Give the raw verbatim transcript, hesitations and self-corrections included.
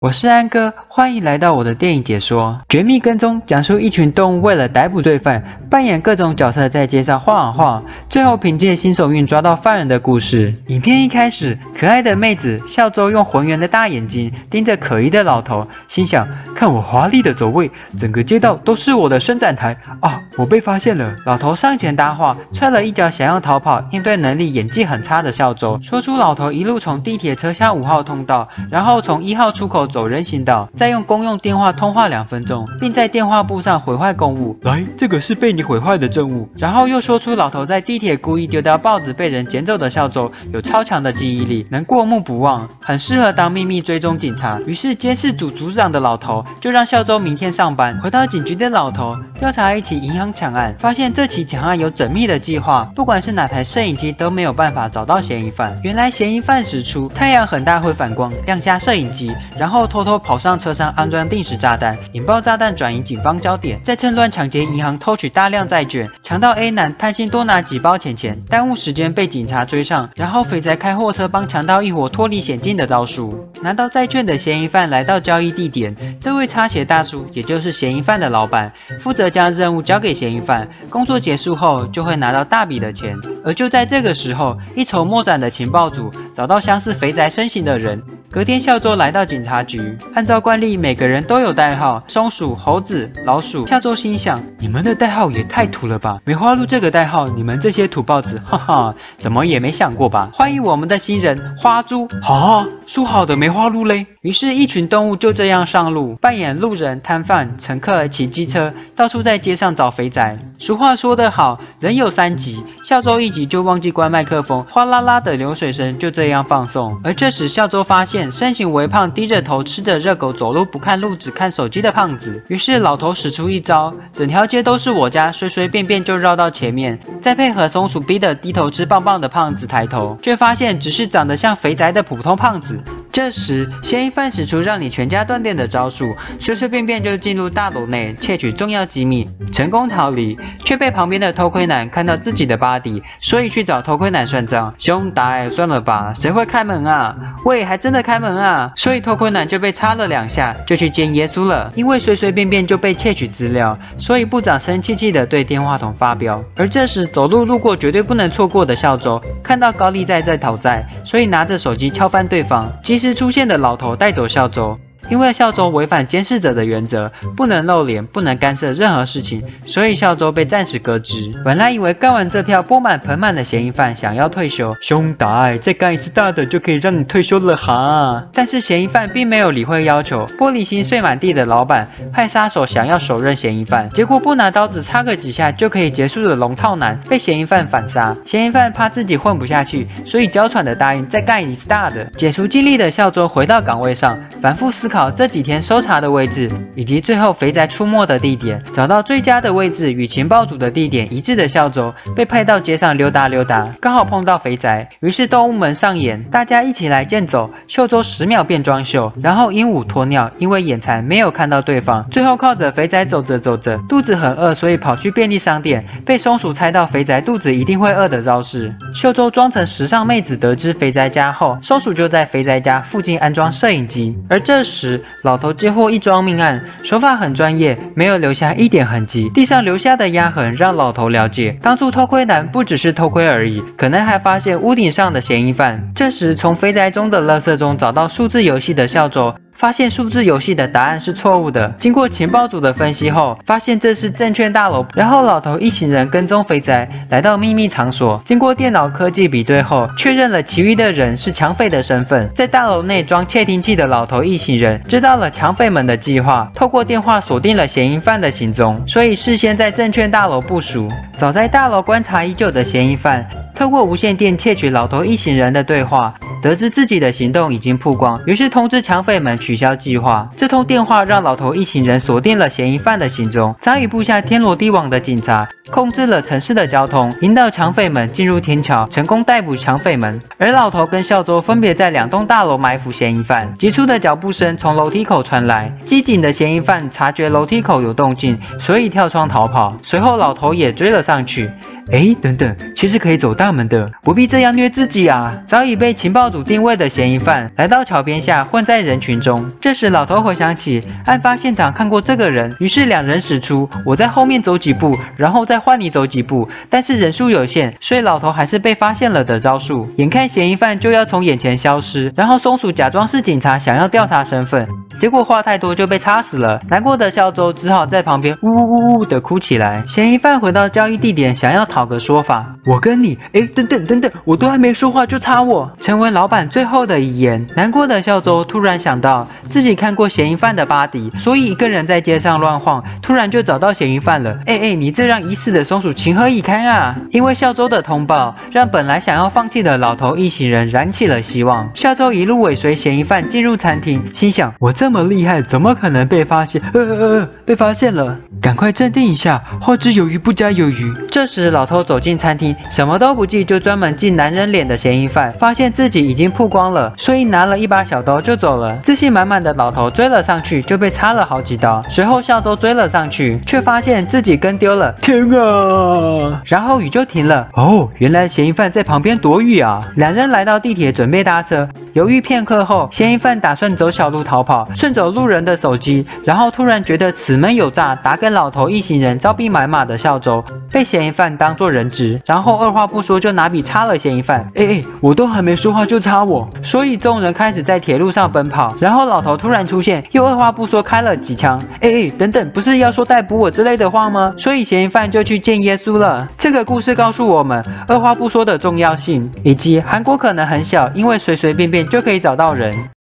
我是安哥，欢迎来到我的电影解说。绝密跟踪讲述一群动物为了逮捕罪犯，扮演各种角色在街上晃啊晃，最后凭借新手运抓到犯人的故事。影片一开始，可爱的妹子笑周用浑圆的大眼睛盯着可疑的老头，心想：看我华丽的走位，整个街道都是我的伸展台啊！我被发现了。老头上前搭话，踹了一脚想要逃跑、应对能力演技很差的笑周，说出老头一路从地铁车厢五号通道，然后从一号出口走人行道，再用公用电话通话两分钟，并在电话簿上毁坏公物。来，这个是被你毁坏的证物。然后又说出老头在地铁故意丢掉报纸被人捡走的笑周有超强的记忆力，能过目不忘，很适合当秘密追踪警察。于是监视组组长的老头就让笑周明天上班。回到警局的老头调查一起银行抢案，发现这起抢案有缜密的计划，不管是哪台摄影机都没有办法找到嫌疑犯。原来嫌疑犯使出太阳很大会反光，亮瞎摄影机，然后偷偷跑上车上安装定时炸弹，引爆炸弹转移警方焦点，再趁乱抢劫银行偷取大量债券。强盗 A 男贪心多拿几包钱钱，耽误时间被警察追上，然后肥宅开货车帮强盗一伙脱离险境的招数。拿到债券的嫌疑犯来到交易地点，这位擦鞋大叔也就是嫌疑犯的老板，负责将任务交给嫌疑犯，工作结束后就会拿到大笔的钱。而就在这个时候，一筹莫展的情报组找到相似肥宅身形的人。隔天，笑周来到警察局，按照惯例，每个人都有代号：松鼠、猴子、老鼠。笑周心想：你们的代号也太土了吧！梅花鹿这个代号，你们这些土包子，哈哈，怎么也没想过吧？欢迎我们的新人花猪。啊，说好的梅花鹿嘞？于是，一群动物就这样上路，扮演路人、摊贩、乘客，骑机车到处在街上找肥宅。俗话说得好，人有三急，笑周一急就忘记关麦克风，哗啦啦的流水声就这样放送。而这时，笑周发现身形微胖、低着头吃着热狗、走路不看路只看手机的胖子。于是老头使出一招，整条街都是我家，随随便便就绕到前面，再配合松鼠逼得低头吃棒棒的胖子抬头，却发现只是长得像肥宅的普通胖子。这时，嫌疑犯使出让你全家断电的招数，随随便便就进入大楼内窃取重要机密，成功逃离，却被旁边的偷窥男看到自己的巴底，所以去找偷窥男算账。兄弟，算了吧，谁会开门啊？喂，还真的开门啊！所以偷窥男就被插了两下，就去见耶稣了。因为随随便便就被窃取资料，所以部长生气气的对电话筒发飙。而这时走路路过绝对不能错过的笑周，看到高利贷在讨债，所以拿着手机敲翻对方。及时出现的老头带走笑周。因为笑周违反监视者的原则，不能露脸，不能干涉任何事情，所以笑周被暂时革职。本来以为干完这票钵满盆满的嫌疑犯想要退休，兄弟，再干一次大的就可以让你退休了哈。但是嫌疑犯并没有理会要求，玻璃心碎满地的老板派杀手想要手刃嫌疑犯，结果不拿刀子插个几下就可以结束的龙套男被嫌疑犯反杀。嫌疑犯怕自己混不下去，所以娇喘的答应再干一次大的。解除激励的笑周回到岗位上，反复思考这几天搜查的位置，以及最后肥宅出没的地点，找到最佳的位置与情报组的地点一致的笑周被派到街上溜达溜达，刚好碰到肥宅，于是动物们上演，大家一起来健走，秀周十秒变装秀，然后鹦鹉鸵鸟因为眼馋没有看到对方，最后靠着肥宅走着走着肚子很饿，所以跑去便利商店，被松鼠猜到肥宅肚子一定会饿的招式。秀周装成时尚妹子得知肥宅家后，松鼠就在肥宅家附近安装摄影机，而这时老头接获一桩命案，手法很专业，没有留下一点痕迹。地上留下的压痕让老头了解，当初偷窥男不只是偷窥而已，可能还发现屋顶上的嫌疑犯。这时，从肥宅中的垃圾中找到数字游戏的笑周，发现数字游戏的答案是错误的。经过情报组的分析后，发现这是证券大楼。然后老头一行人跟踪肥宅来到秘密场所，经过电脑科技比对后，确认了其余的人是抢匪的身份。在大楼内装窃听器的老头一行人知道了抢匪们的计划，透过电话锁定了嫌疑犯的行踪，所以事先在证券大楼部署。早在大楼观察已久的嫌疑犯，透过无线电窃取老头一行人的对话，得知自己的行动已经曝光，于是通知抢匪们取消计划。这通电话让老头一行人锁定了嫌疑犯的行踪，早已布下天罗地网的警察控制了城市的交通，引导抢匪们进入天桥，成功逮捕抢匪们。而老头跟笑周分别在两栋大楼埋伏嫌疑犯。急促的脚步声从楼梯口传来，机警的嫌疑犯察觉楼梯口有动静，所以跳窗逃跑。随后老头也追了上去。 哎，等等，其实可以走大门的，不必这样虐自己啊！早已被情报组定位的嫌疑犯来到桥边下，混在人群中。这时，老头回想起案发现场看过这个人，于是两人使出我在后面走几步，然后再换你走几步，但是人数有限，所以老头还是被发现了的招数。眼看嫌疑犯就要从眼前消失，然后松鼠假装是警察，想要调查身份，结果话太多就被插死了。难过的孝周只好在旁边呜呜呜呜的哭起来。嫌疑犯回到交易地点，想要讨个说法。我跟你，哎，等等等等，我都还没说话就插我，成为老板最后的遗言。难过的孝周突然想到自己看过嫌疑犯的巴迪，所以一个人在街上乱晃，突然就找到嫌疑犯了。哎哎，你这让已死的松鼠情何以堪啊！因为孝周的通报，让本来想要放弃的老头一行人燃起了希望。孝周一路尾随嫌疑犯进入餐厅，心想：我这么厉害，怎么可能被发现？呃呃呃，被发现了，赶快镇定一下，后知有余不加有余。这时，老头走进餐厅，什么都不记，就专门记男人脸的嫌疑犯，发现自己已经曝光了，所以拿了一把小刀就走了。自信满满的老头追了上去，就被插了好几刀。随后，孝周追了上去，却发现自己跟丢了。天啊！然后雨就停了。哦，原来嫌疑犯在旁边躲雨啊！两人来到地铁，准备搭车。犹豫片刻后，嫌疑犯打算走小路逃跑，顺走路人的手机，然后突然觉得此门有诈，打给老头一行人招兵买马的孝周，被嫌疑犯当作人质，然后二话不说就拿笔插了嫌疑犯。哎哎，我都还没说话就插我！所以众人开始在铁路上奔跑，然后老头突然出现，又二话不说开了几枪。哎哎，等等，不是要说逮捕我之类的话吗？所以嫌疑犯就去见耶稣了。这个故事告诉我们二话不说的重要性，以及韩国可能很小，因为随随便便就可以找到人。